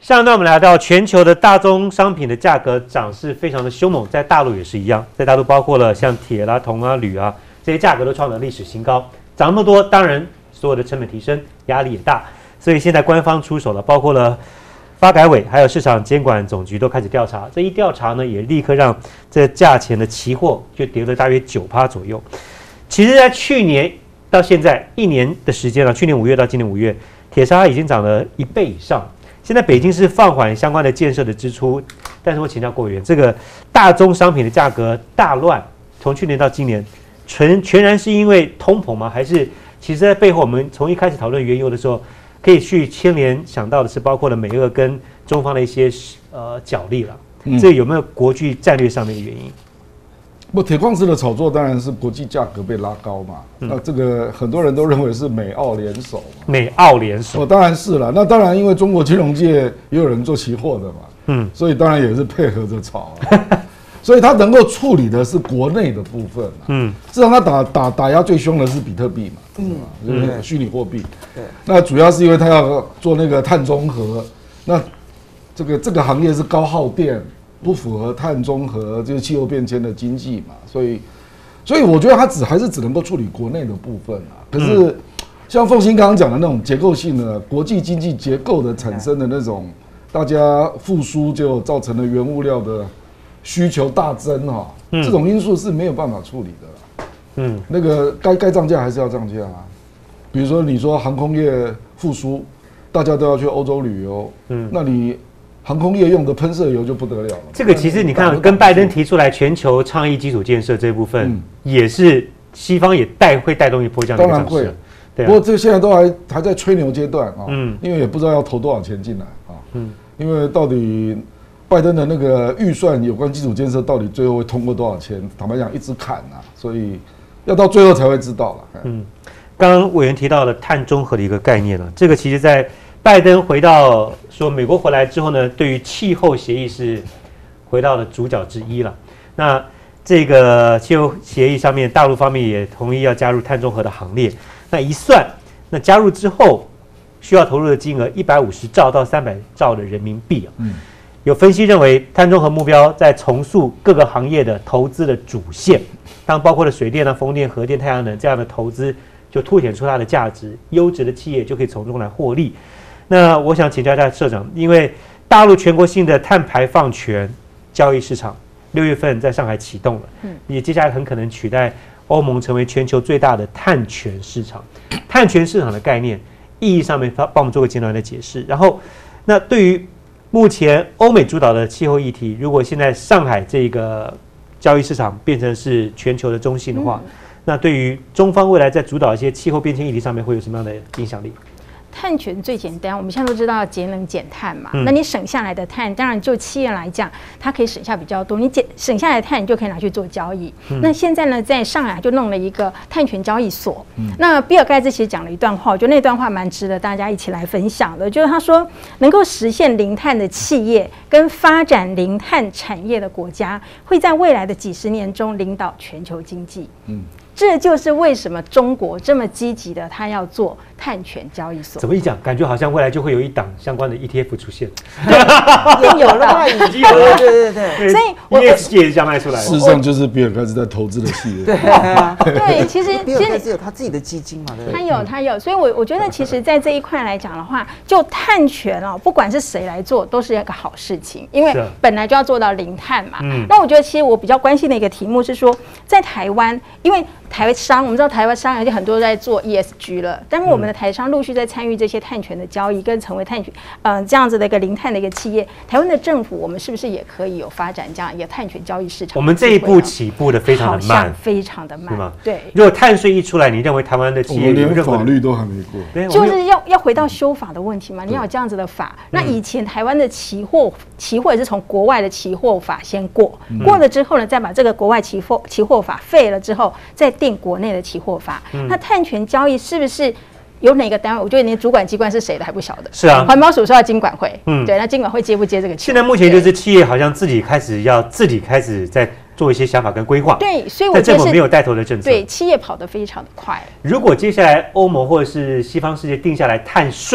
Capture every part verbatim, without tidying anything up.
上一段我们来到全球的大宗商品的价格涨势非常的凶猛，在大陆也是一样，在大陆包括了像铁啦、铜啊、铝啊这些价格都创了历史新高，涨那么多，当然所有的成本提升，压力也大，所以现在官方出手了，包括了发改委还有市场监管总局都开始调查，这一调查呢，也立刻让这价钱的期货就跌了大约 百分之九 左右。其实，在去年到现在一年的时间了，去年五月到今年五月，铁砂已经涨了一倍以上。现在北京市放缓相关的建设的支出，但是我请教郭委员，这个大宗商品的价格大乱，从去年到今年，全全然是因为通膨吗？还是其实在背后，我们从一开始讨论原油的时候，可以去牵连想到的是，包括了美俄跟中方的一些呃角力了，嗯、这有没有国际战略上面的原因？ 不，铁矿石的炒作当然是国际价格被拉高嘛。嗯、那这个很多人都认为是美澳联手嘛。 美澳联手， 哦，当然是了。那当然，因为中国金融界也有人做期货的嘛，嗯，所以当然也是配合着炒、啊。所以他能够处理的是国内的部分、啊，嗯，至少他打打打压最凶的是比特币嘛，嗯，就是虚拟货币。对，那主要是因为他要做那个碳中和，那这个这个行业是高耗电。不符合碳中和就是气候变迁的经济嘛，所以，所以我觉得它只还是只能够处理国内的部分啊。可是，像凤馨刚刚讲的那种结构性的国际经济结构的产生的那种，大家复苏就造成了原物料的需求大增哈、啊，这种因素是没有办法处理的啦。嗯，那个该该涨价还是要涨价啊。比如说你说航空业复苏，大家都要去欧洲旅游，嗯，那你。航空业用的喷射油就不得了了。这个其实你看，跟拜登提出来全球倡议基础建设这部分，嗯、也是西方也带会带动一波这样的涨势。当然会， 对、啊。不过这现在都还还在吹牛阶段啊，嗯，因为也不知道要投多少钱进来啊，嗯，因为到底拜登的那个预算有关基础建设到底最后会通过多少钱，坦白讲一直砍啊，所以要到最后才会知道了。嗯， 刚刚委员提到了碳中和的一个概念了，这个其实在。拜登回到说美国回来之后呢，对于气候协议是回到了主角之一了。那这个气候协议上面，大陆方面也同意要加入碳中和的行列。那一算，那加入之后需要投入的金额一百五十兆到三百兆的人民币啊。嗯，有分析认为，碳中和目标在重塑各个行业的投资的主线，当包括了水电啊、风电、核电、太阳能这样的投资，就凸显出它的价值，优质的企业就可以从中来获利。那我想请教一下社长，因为大陆全国性的碳排放权交易市场六月份在上海启动了，嗯，也接下来很可能取代欧盟成为全球最大的碳权市场。碳权市场的概念意义上面，帮我们做个简短的解释。然后，那对于目前欧美主导的气候议题，如果现在上海这个交易市场变成是全球的中心的话，嗯、那对于中方未来在主导一些气候变迁议题上面会有什么样的影响力？ 碳权最简单，我们现在都知道节能减碳嘛，嗯、那你省下来的碳，当然就企业来讲，它可以省下比较多，你减省下来的碳，你就可以拿去做交易。嗯、那现在呢，在上海就弄了一个碳权交易所。嗯、那比尔盖茨其实讲了一段话，我觉得那段话蛮值得大家一起来分享的，就是他说，能够实现零碳的企业跟发展零碳产业的国家，会在未来的几十年中领导全球经济。嗯。这就是为什么中国这么积极的，他要做碳权交易所。 怎么一讲，感觉好像未来就会有一档相关的 E T F 出现。 已经有了， 已经有了，对对对。所以 E S G 也是这样卖出来的。 事实上，就是比尔盖茨在投资的企业。 对对，其实比尔盖茨有他自己的基金嘛，对不对？ 他有，他有。所以我我觉得，其实，在这一块来讲的话，就碳权哦，不管是谁来做，都是一个好事情，因为本来就要做到零碳嘛。嗯。那我觉得，其实我比较关心的一个题目是说，在台湾，因为台商，我们知道台湾商已经很多在做 E S G 了，但是我们的台商陆续在参与这些碳权的交易，跟成为碳权，嗯、呃，这样子的一个零碳的一个企业。台湾的政府，我们是不是也可以有发展这样一个碳权交易市场？ 我们这一步起步的非常的慢， 非常的慢， 是吗？ 对。 如果碳税一出来，你认为台湾的企业连法律都还没过， 就是要要回到修法的问题嘛？你要有这样子的法。那以前台湾的期货，期货也是从国外的期货法先过，嗯、过了之后呢，再把这个国外期货期货法废了之后，再定国内的期货法。嗯、那碳权交易是不是有哪个单位？我觉得连主管机关是谁的还不晓得。 是啊， 环保署说要金管会，嗯，对，那金管会接不接这个球？ 现在目前就是企业好像自己开始要自己开始在做一些想法跟规划。 对，所以我觉得政府没有带头的政策， 对，企业跑得非常的快。 如果接下来欧盟或者是西方世界定下来碳税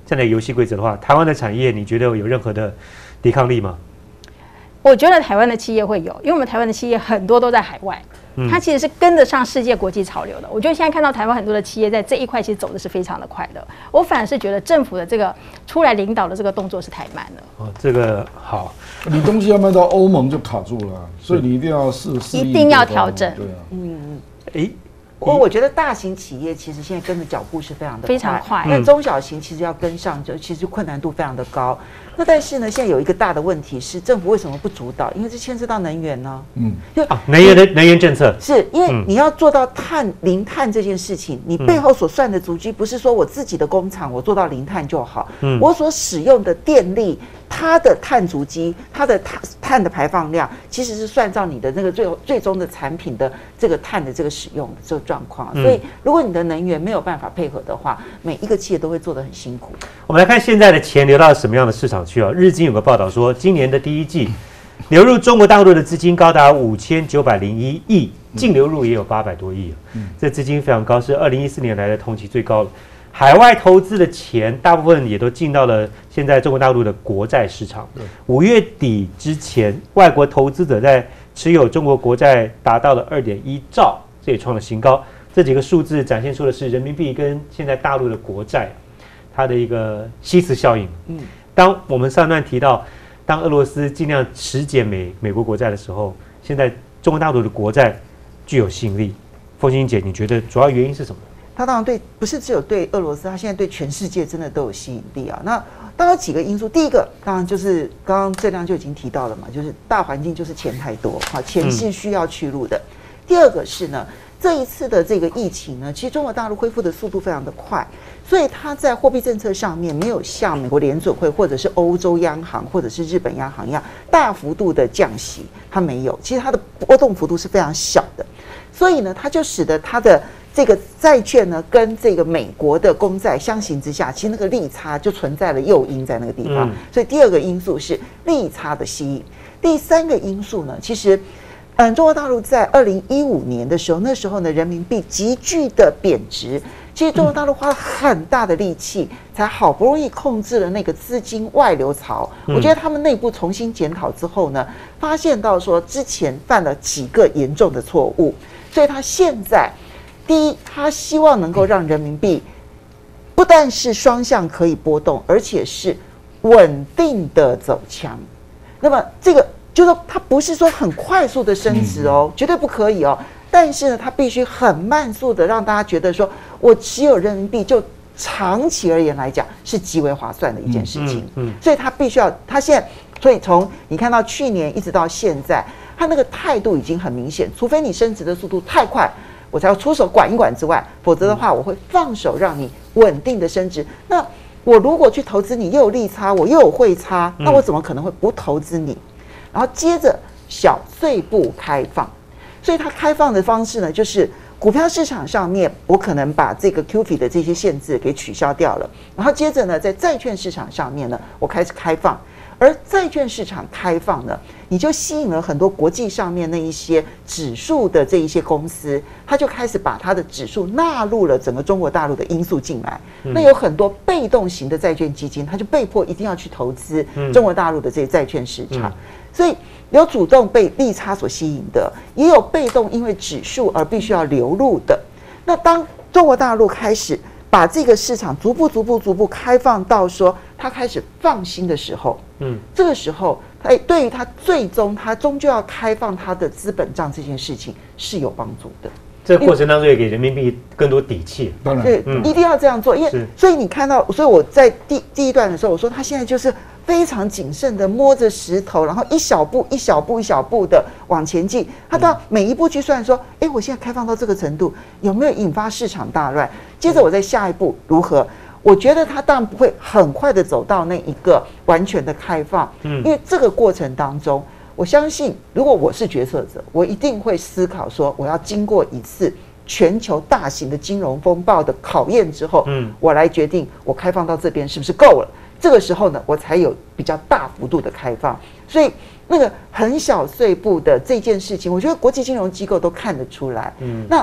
这样的游戏规则的话，台湾的产业你觉得有任何的抵抗力吗？ 我觉得台湾的企业会有，因为我们台湾的企业很多都在海外。它其实是跟得上世界国际潮流的。我觉得现在看到台湾很多的企业在这一块其实走的是非常的快的。我反而是觉得政府的这个出来领导的这个动作是太慢了。 哦，这个好， 你东西要卖到欧盟就卡住了，所以你一定要试试， 一定要调整。 对啊， 嗯， 诶。 不过我觉得大型企业其实现在跟的脚步是非常的非常快， 那中小型其实要跟上，就其实困难度非常的高。那但是呢，现在有一个大的问题是，政府为什么不主导？因为这牵涉到能源呢。嗯， 就、啊、能源的能源政策， 是因为你要做到碳零碳这件事情，你背后所算的足迹不是说我自己的工厂我做到零碳就好，嗯，我所使用的电力。它的碳足迹，它的碳碳的排放量，其实是算照你的那个最最终的产品的这个碳的这个使用的这个状况。所以，如果你的能源没有办法配合的话，每一个企业都会做得很辛苦。 我们来看现在的钱流到什么样的市场去啊？日经有个报道说，今年的第一季流入中国大陆的资金高达五千九百零一亿，净流入也有八百多亿，这资金非常高，是二零一四年来的同期最高了。海外投资的钱大部分也都进到了现在中国大陆的国债市场。五月底之前，外国投资者在持有中国国债达到了二点一兆，这也创了新高。这几个数字展现出的是人民币跟现在大陆的国债它的一个稀释效应。嗯，当我们上段提到，当俄罗斯尽量持减美美国国债的时候，现在中国大陆的国债具有吸引力。凤馨姐，你觉得主要原因是什么？ 它当然对，不是只有对俄罗斯，它现在对全世界真的都有吸引力啊。那当然有几个因素，第一个当然就是刚刚郑亮就已经提到了嘛，就是大环境就是钱太多，好，钱是需要去路的。嗯、第二个是呢，这一次的这个疫情呢，其实中国大陆恢复的速度非常的快，所以它在货币政策上面没有像美国联准会或者是欧洲央行或者是日本央行一样大幅度的降息，它没有，其实它的波动幅度是非常小的，所以呢，它就使得它的这个债券呢，跟这个美国的公债相形之下，其实那个利差就存在了诱因在那个地方。嗯、所以第二个因素是利差的吸引。第三个因素呢，其实，嗯，中国大陆在二零一五年的时候，那时候呢，人民币急剧的贬值，其实中国大陆花了很大的力气，才好不容易控制了那个资金外流潮。嗯、我觉得他们内部重新检讨之后呢，发现到说之前犯了几个严重的错误，所以他现在。第一，他希望能够让人民币不但是双向可以波动，而且是稳定的走强。那么这个就是说，它不是说很快速的升值哦，绝对不可以哦。但是呢，它必须很慢速的让大家觉得说，我持有人民币就长期而言来讲是极为划算的一件事情。嗯，嗯嗯所以它必须要，它现在，所以从你看到去年一直到现在，它那个态度已经很明显，除非你升值的速度太快。我才要出手管一管之外，否则的话，我会放手让你稳定的升值。那我如果去投资你，又有利差，我又有汇差，那我怎么可能会不投资你？然后接着小碎步开放，所以它开放的方式呢，就是股票市场上面，我可能把这个 Q F I 的这些限制给取消掉了，然后接着呢，在债券市场上面呢，我开始开放。而债券市场开放呢，你就吸引了很多国际上面那一些指数的这一些公司，它就开始把它的指数纳入了整个中国大陆的因素进来。嗯、那有很多被动型的债券基金，它就被迫一定要去投资中国大陆的这些债券市场。嗯、所以有主动被利差所吸引的，也有被动因为指数而必须要流入的。那当中国大陆开始把这个市场逐步、逐步、逐步开放到说他开始放心的时候，嗯，这个时候，他对于他最终他终究要开放他的资本账这件事情是有帮助的。 这个过程当中也给人民币更多底气， 当然， 对，嗯、一定要这样做，因为所以你看到，所以我在第第一段的时候，我说他现在就是非常谨慎的摸着石头，然后一小步一小步一小步的往前进。他到每一步去算说，哎、欸，我现在开放到这个程度，有没有引发市场大乱？接着我在下一步如何？我觉得他当然不会很快的走到那一个完全的开放，嗯，因为这个过程当中，我相信如果我是决策者，我一定会思考说，我要经过一次全球大型的金融风暴的考验之后，嗯，我来决定我开放到这边是不是够了。这个时候呢，我才有比较大幅度的开放。所以那个很小碎步的这件事情，我觉得国际金融机构都看得出来。嗯，那中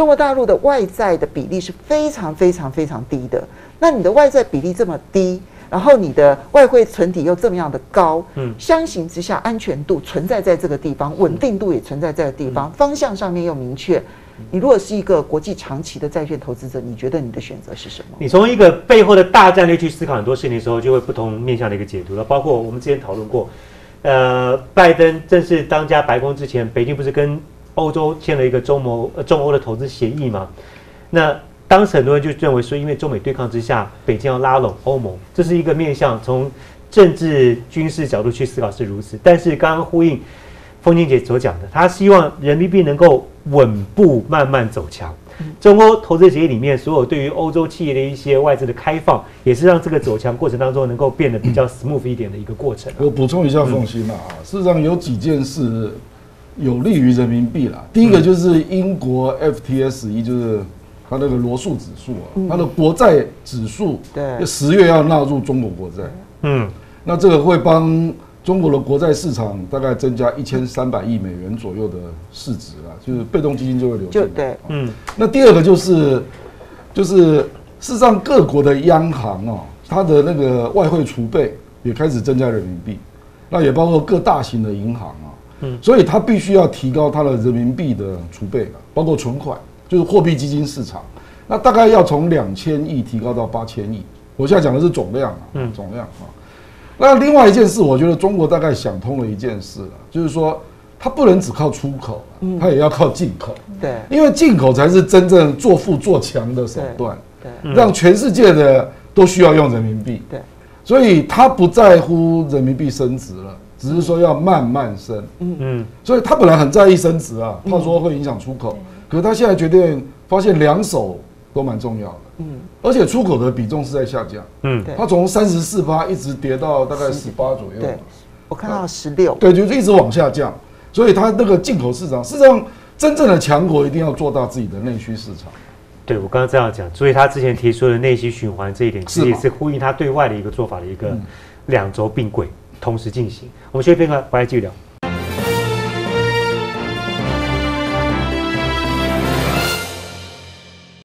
中国大陆的外债的比例是非常非常非常低的。那你的外债比例这么低，然后你的外汇存底又这么样的高，嗯，相形之下，安全度存在在这个地方，稳定度也存在这个地方，嗯、方向上面又明确。你如果是一个国际长期的债券投资者，你觉得你的选择是什么？ 你从一个背后的大战略去思考很多事情的时候，就会不同面向的一个解读了。包括我们之前讨论过，呃，拜登正式当家白宫之前，北京不是跟欧洲签了一个中欧呃中欧的投资协议吗？那当时很多人就认为说，因为中美对抗之下，北京要拉拢欧盟，这是一个面向从政治军事角度去思考是如此。但是刚刚呼应凤青姐所讲的，她希望人民币能够稳步慢慢走强。中欧投资协议里面，所有对于欧洲企业的一些外资的开放，也是让这个走强过程当中能够变得比较 smooth 一点的一个过程、啊。 我补充一下凤青啊，嗯、事实上有几件事有利于人民币啦。第一个就是英国 F T S E， 就是它那个罗素指数啊，嗯、它的国债指数，对，十月要纳入中国国债，嗯，那这个会帮中国的国债市场大概增加一千三百亿美元左右的市值啦，就是被动基金就会流进来。对，嗯。那第二个就是，就是事实上各国的央行哦，它的那个外汇储备也开始增加人民币，那也包括各大型的银行啊，嗯，所以它必须要提高它的人民币的储备了，包括存款，就是货币基金市场，那大概要从两千亿提高到八千亿。我现在讲的是总量啊，嗯，总量啊。那另外一件事，我觉得中国大概想通了一件事了，就是说它不能只靠出口，它也要靠进口。对，因为进口才是真正做富做强的手段，对，让全世界的都需要用人民币。对，所以它不在乎人民币升值了，只是说要慢慢升。嗯嗯，所以他本来很在意升值啊，怕说会影响出口，可是他现在决定发现两手都蛮重要的。嗯，而且出口的比重是在下降。嗯，它从三十四趴一直跌到大概十八左右。对， 我看到十六。 对，就是一直往下降。所以它那个进口市场，事实上真正的强国一定要做大自己的内需市场。 对，我刚刚这样讲，所以他之前提出的内需循环这一点，其实也是呼应他对外的一个做法的一个两轴并轨同时进行。我们休息片刻，回来继续聊。